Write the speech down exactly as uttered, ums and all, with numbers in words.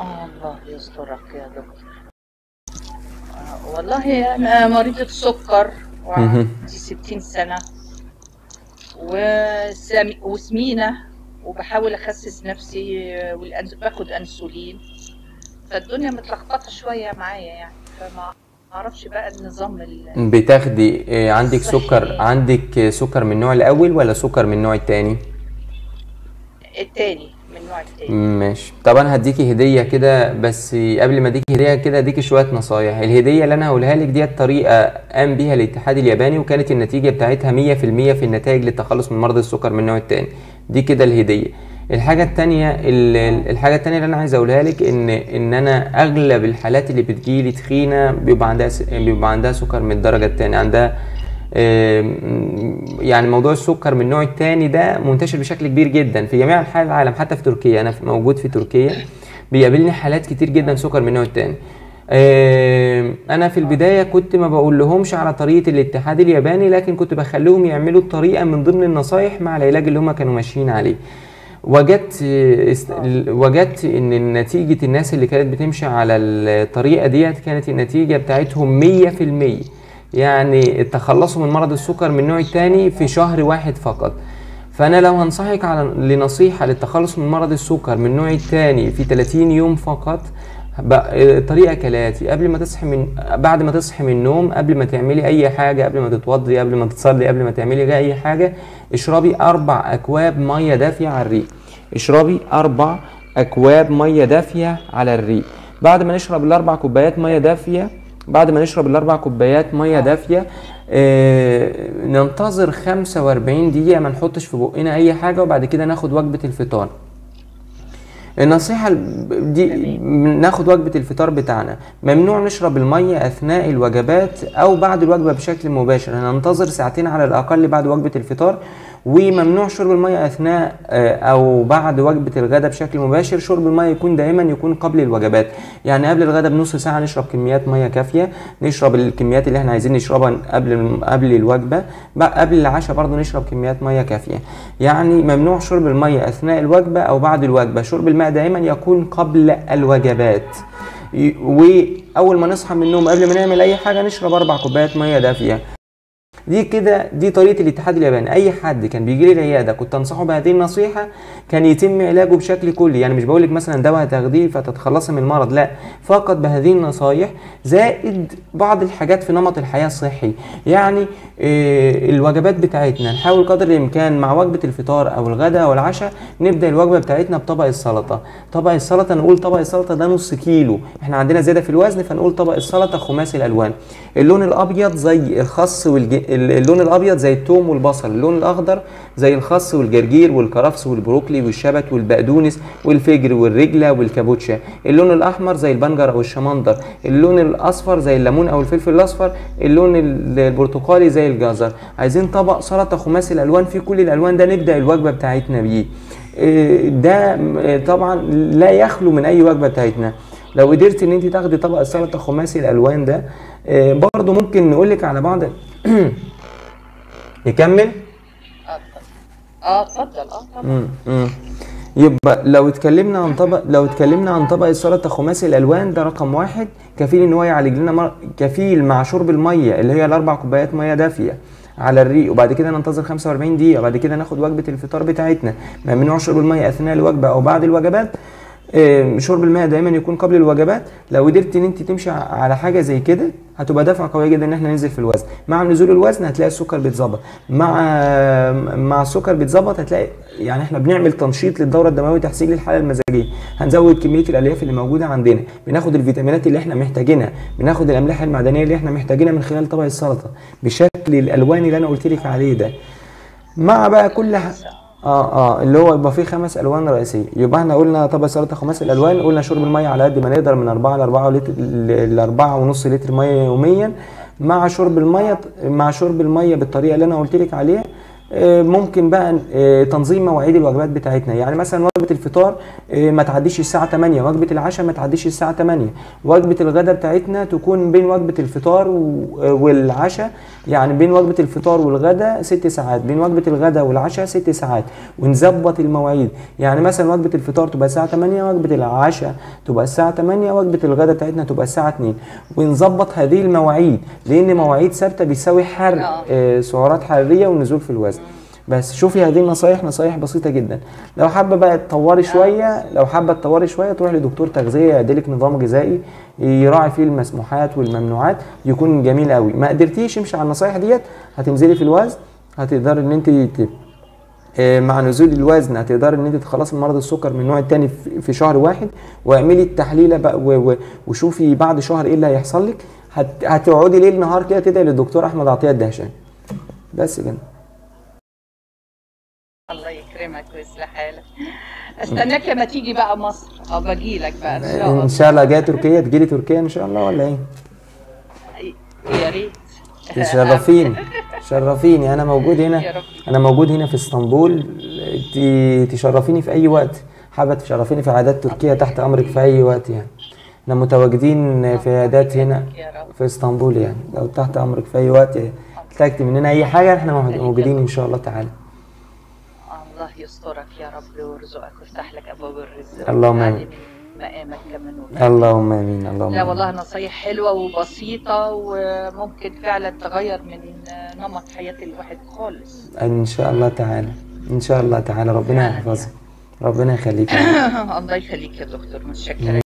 آه الله يسترك يا دكتور. آه والله أنا مريضة سكر وعندي مهم. ستين سنة وسم... وسمينة، وبحاول أخسس نفسي، والأنس... باخد أنسولين، فالدنيا متلخبطة شوية معايا يعني، فما أعرفش بقى النظام ال- بتاخدي آه، عندك الصحي سكر إيه. عندك سكر من النوع الاول ولا سكر من النوع التاني؟ التاني، من النوع التاني. ماشي. طب انا هديكي هديه كده، بس قبل ما اديكي هديه كده اديكي شويه نصايح. الهديه اللي انا هقولها لك ديت طريقه قام بيها الاتحاد الياباني، وكانت النتيجه بتاعتها مية في المية في النتائج للتخلص من مرض السكر من النوع التاني. دي كده الهديه. الحاجه التانيه ال- ال- اه الحاجه التانيه اللي انا عايز اقولها لك ان ان انا اغلب الحالات اللي بتجيلي تخينه بيبقى عندها س- بيبقى عندها سكر من الدرجه التانيه، عندها آم، يعني موضوع السكر من النوع الثاني ده منتشر بشكل كبير جدا في جميع انحاء العالم، حتى في تركيا. انا في- موجود في تركيا، بيقابلني حالات كتير جدا اه سكر من النوع الثاني. انا في اه البدايه كنت ما بقول لهمش على طريقه الاتحاد الياباني، لكن كنت بخليهم يعملوا الطريقه من ضمن النصايح مع العلاج اللي هم كانوا ماشيين عليه. وجدت است- اه وجدت ان نتيجه الناس اللي كانت بتمشي على الطريقه ديت كانت النتيجه بتاعتهم مية في المية، يعني تخلصوا من مرض السكر من النوع ما شاء الثاني في الله. شهر واحد فقط. فانا لو هنصحك على لنصيحه للتخلص من مرض السكر من النوع الثاني في ثلاثين يوم فقط، بقى- الطريقه كالاتي: قبل ما تصحي من بعد ما تصحي من النوم، قبل ما تعملي اي حاجه، قبل ما تتوضي، قبل ما تصلي، قبل ما تعملي اي حاجه، اشربي اربع اكواب ميه دافيه على الريق. اشربي اربع اكواب ميه دافيه على الريق. بعد ما نشرب الاربع كوبايات ميه دافيه بعد ما نشرب الاربع كوبايات ميه اه دافيه آه ننتظر خمسة واربعين دقيقه، ما نحطش في بقنا اي حاجه، وبعد كده ناخد وجبه الفطار. النصيحة دي: تمام. ناخد وجبة الفطار بتاعنا. ممنوع نشرب المية أثناء الوجبات أو بعد الوجبة بشكل مباشر، هننتظر ساعتين على الأقل بعد وجبة الفطار. وممنوع شرب المية أثناء آه، أو بعد وجبة الغداء بشكل مباشر. شرب المية يكون دائما يكون قبل الوجبات، يعني قبل الغداء بنص ساعة نشرب كميات مية كافية، نشرب الكميات اللي احنا عايزين نشربها قبل قبل الوجبة. بقى قبل العشاء برضو نشرب كميات مية كافية. يعني ممنوع شرب المية أثناء الوجبة أو بعد الوجبة. شرب الماء دائما يكون قبل الوجبات. ي- وأول ما نصحى من النوم قبل ما نعمل أي حاجة نشرب أربع كوبايات مية دافية. دي كده دي طريقه الاتحاد الياباني. اي حد كان بيجي لي العياده كنت انصحه بهذه النصيحه كان يتم علاجه بشكل كلي. يعني مش بقول لك مثلا دواء تاخديه فتتخلصي من المرض، لا، فقط بهذه النصايح زائد بعض الحاجات في نمط الحياه الصحي. يعني آه، الوجبات بتاعتنا نحاول قدر الامكان مع وجبه الفطار او الغداء او العشاء نبدا الوجبه بتاعتنا بطبق السلطه. طبق السلطه نقول طبق السلطه ده نص كيلو، احنا عندنا زياده في الوزن، فنقول طبق السلطه خماسي الالوان. اللون الابيض زي الخس والج... اللون الابيض زي الثوم والبصل. اللون الاخضر زي الخس والجرجير والكرفس والبروكلي والشبت والبقدونس والفجر والرجله والكابوتشا. اللون الاحمر زي البنجر او الشمندر. اللون الاصفر زي الليمون او الفلفل الاصفر. اللون ال- البرتقالي زي الجزر. عايزين طبق سلطه خماسي الالوان في كل الالوان ده نبدا الوجبه بتاعتنا بيه. إيه ده م- طبعا لا يخلو من اي وجبه بتاعتنا. لو قدرت ان انت تاخدي طبق السلطه تمام. خماسي الالوان ده، آه، برضو ممكن نقولك على بعض. نكمل. اه اتفضل. اه اتفضل، اه طبعا. مم. مم. يبقى لو اتكلمنا عن طبق لو اتكلمنا عن طبق السلطه خماسي الالوان ده رقم واحد، كفيل ان هو يعالج لنا مر... كفيل مع شرب الميه اللي هي الاربع كوبايات ميه دافيه على الريق، وبعد كده ننتظر خمسة واربعين دقيقه، وبعد كده ناخد وجبه الفطار بتاعتنا. ممنوع شرب الميه اثناء الوجبه او بعد الوجبات. آه، شرب الماء دايما يكون قبل الوجبات. لو قدرت ان انت تمشي على حاجه زي كده هتبقى دفعه قويه جدا ان احنا ننزل في الوزن. مع نزول الوزن هتلاقي السكر بيتظبط. مع مع السكر بيتظبط هتلاقي يعني احنا بنعمل تنشيط للدوره الدمويه وتحسين للحاله المزاجيه. هنزود كميه الالياف اللي موجوده عندنا، بناخد الفيتامينات اللي احنا محتاجينها، بناخد الاملاح المعدنيه اللي احنا محتاجينها من خلال طبق السلطه بشكل الالوان اللي انا قلت لك اه عليه ده. مع بقى كل ح... كويسة. اه اه اللي هو يبقى فيه خمس الوان رئيسيه. يبقى احنا قلنا طبق سلطه خماس الالوان، قلنا شرب الميه على قد ما نقدر من اربعة ل اربعة لتر ل اربعة ونص لتر ميه يوميا. مع شرب الميه مع شرب الميه بالطريقه اللي انا قلت لك عليها. آه، ممكن بقى آه، تنظيم مواعيد الوجبات بتاعتنا. يعني مثلا وجبه الفطار آه، ما تعديش الساعه تمانية، وجبه العشاء ما تعديش الساعه تمانية، وجبه الغداء بتاعتنا تكون بين وجبه الفطار و- آه، والعشاء، يعني بين وجبه الفطار والغداء ست ساعات، بين وجبه الغداء والعشاء ست ساعات، ونظبط المواعيد. يعني مثلا وجبه الفطار تبقى الساعه تمانية، وجبه العشاء تبقى الساعه تمانية، وجبه الغداء بتاعتنا تبقى الساعه اتنين، ونظبط هذه المواعيد، لان مواعيد ثابته بيساوي حرق اه. آه، سعرات حراريه ونزول في الوزن. بس شوفي هذه النصايح، نصايح بسيطه جدا. لو حابه بقى تطوري شويه، لو حابه تطوري شويه تروح لدكتور تغذيه يعدلك نظام غذائي يراعي فيه المسموحات والممنوعات، يكون جميل قوي. ما قدرتيش امشي على النصايح ديت هتنزلي في الوزن، هتقدري ان انت ت- آه، مع نزول الوزن هتقدري ان انت تخلصي من مرض السكر من النوع الثاني في في شهر واحد. واعملي التحليله بقى و- و- وشوفي بعد شهر ايه اللي هيحصل لك. هت- هتقعدي ليل نهار كده تدعي للدكتور احمد عطيه الدهشان. بس كده. الله يكرمك ويصلح حالك. استناك لما تيجي بقى مصر او باجي لك بقى ان شاء ان الله. شاء الله جايه تركيا، تجيلي تركيا ان شاء الله ولا ايه؟ يا ريت. تشرفيني، شرفيني، انا موجود هنا، يا رب. انا موجود هنا في اسطنبول. ت- تشرفيني في اي وقت، حابه تشرفيني في عادات تركيا، تحت امرك في اي وقت يعني. احنا متواجدين في عادات هنا يا رب. في اسطنبول يعني، لو تحت امرك في اي وقت احتجت مننا اي حاجه احنا موجودين ان شاء الله تعالى. الله يسترك يا رب ويرزقك ويفتح لك ابواب الرزق. اللهم ويعلي آمين. من مقامك كمان وكمان. اللهم امين. اللهم لا امين. والله نصايح حلوة وبسيطة وممكن فعلا تغير من نمط حياة الواحد خالص. ان شاء الله تعالى، ان شاء الله تعالى. ربنا فعلا يحفظك، ربنا يخليك. الله يخليك يا دكتور، متشكرة.